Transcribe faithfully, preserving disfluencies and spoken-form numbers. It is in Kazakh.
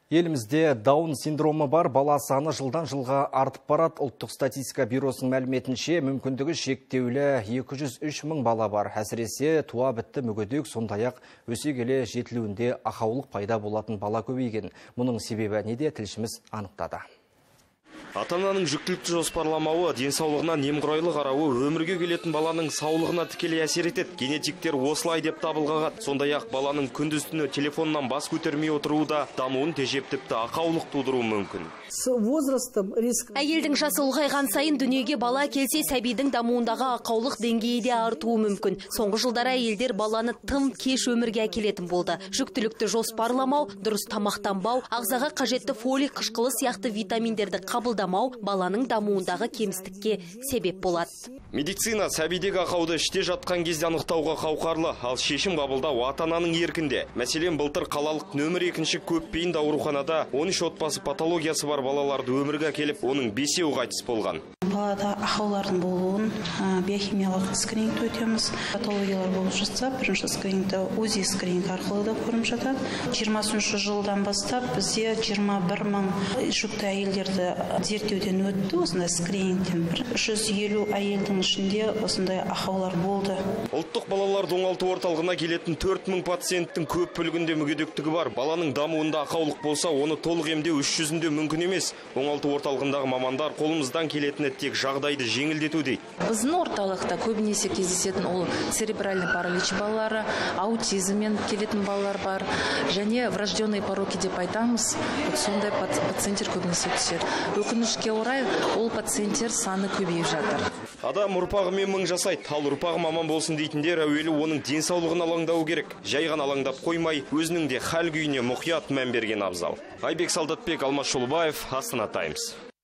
Елімізде даун синдромы бар бала саны жылдан жылға артып барады. Ұлттық статистика бюросының мәліметінше мүмкіндігі шектеулі екі жүз үш мың бала бар. Әсіресе туа бітті мүгедек, сондай-ақ өсе келе жетілуінде ақаулық пайда болатын бала көбейген. Мұның себебі неде, тілшіміз анықтады. Ата-ананың жүктілікті жоспарламауы, денсаулығына немқұрайлы қарауы өмірге келетін баланың саулығына тікелей әсер етеді. Генетиктер осылай деп табылғаған. Сондай-ақ баланың күндіз-түні телефоннан бас көтермей отыруы да дамуын тежеп тіпті ақаулық тудыруы мүмкін. Әйелдің жасы ұлғайған сайын дүниеге бала келсе, сәбидің дамуындағы ақаулық деңгейі де артуы мүмкін. Соңғы жылдары әйелдер баланы тым кеш өмірге әкелетін болды. Жүктілікті жоспарламау, дұрыс тамақтанбау, ағзаға қажетті фолий қышқылы сияқты витаминдерді қабылдамау баланың дамуындағы кемістікке себеп болады. Медицина сәбидегі ақауды іште жатқан кезде анықтауға қауқарлы, ал шешім қабылдау ата-ананың еркінде. Мәселен, былтыр қалалық нөмір екінші көпбейінді ауруханада он үш отбасы патологиясы бар балаларды өмірге әкеліп, оның бесеуі қайтыс болған. Балада ақаулардың болуын биохимиялық скрининг өтеміз. Патологиялар болып жатса, бірінші скринингті УЗИ скрининг арқылы да көріп жатады. жиырмасыншы жылдан бастап бізде жиырма бір мың жүкті әйелдерді зерттеуден өтті. Осындай скринингтен үш жүз елу әйелдің ішінде осындай ақаулар болды. Ұлттық балалар оңалту орталығына келетін төрт мың пациенттің көп бөлігінде мүгедектігі бар. Баланың дамуында ақаулық болса, оны толық емдеу үш жүзінде мүмкін емес. Оңалту орталығындағы мамандар қолымыздан келетіні тек жағдайды жеңілдету дейді. Біздің орталықта көбінесе кездесетін ол церебральный паралич балалары, аутизммен келетін балалар бар, және врожденные пороки деп айтамыз. Сондай пациенттер көбінесе түседі. Өкінішке орай, ол пациенттер саны көбейіп жатыр. Адам ұрпағымен мың жасайды, ал ұрпағы маман болсын дейтіндер әуелі оның денсаулығын алаңдау керек. Жай ғана алаңдап қоймай, өзінің де хәл күйіне мұқият мән берген абзал. Айбек Солдатбек, Алмас Шолбаев, Астана Таймс.